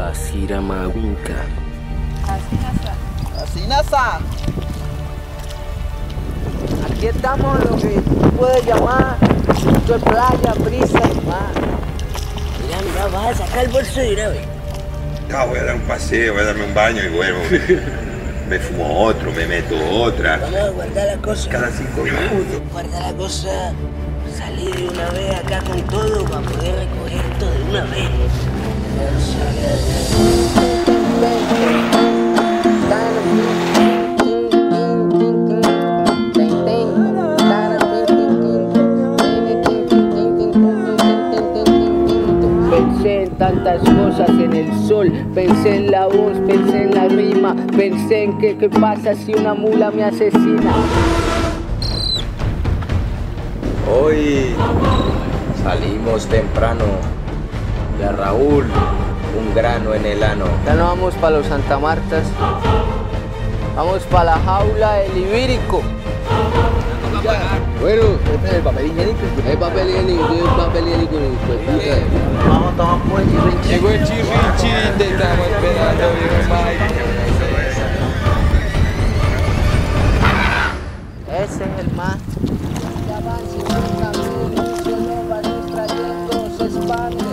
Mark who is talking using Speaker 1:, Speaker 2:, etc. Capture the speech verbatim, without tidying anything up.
Speaker 1: Asira Mawinka.
Speaker 2: Así nasa. Aquí estamos lo que puedes llamar de playa, brisa y mar.
Speaker 1: Mira, mira, vas a sacar el bolso y ve.
Speaker 3: No, voy a dar un paseo, voy a darme un baño y vuelvo. Me fumo otro, me meto otra.
Speaker 1: Vamos a guardar la cosa.
Speaker 3: Cada cinco minutos.
Speaker 1: Guarda la cosa, salir de una vez acá con todo para poder recoger esto de una vez.
Speaker 2: Pensé en tantas cosas, en el sol, pensé en la voz, pensé en la rima, pensé en que qué pasa si una mula me asesina.
Speaker 4: Hoy salimos temprano de Raúl, un grano en el ano.
Speaker 2: Ya no vamos para los Santa Martas, vamos para la jaula del Ibérico.
Speaker 5: Bueno, este es el papel higiénico. El papel higiénico, el papel higiénico.
Speaker 2: Vamos a tomar por el chirrinchi.
Speaker 4: Llegó el chirrinchi, te estamos esperando, viejo Mike.
Speaker 2: Ese es el más. Ya van, si van camino, solo van trayendo, se expande.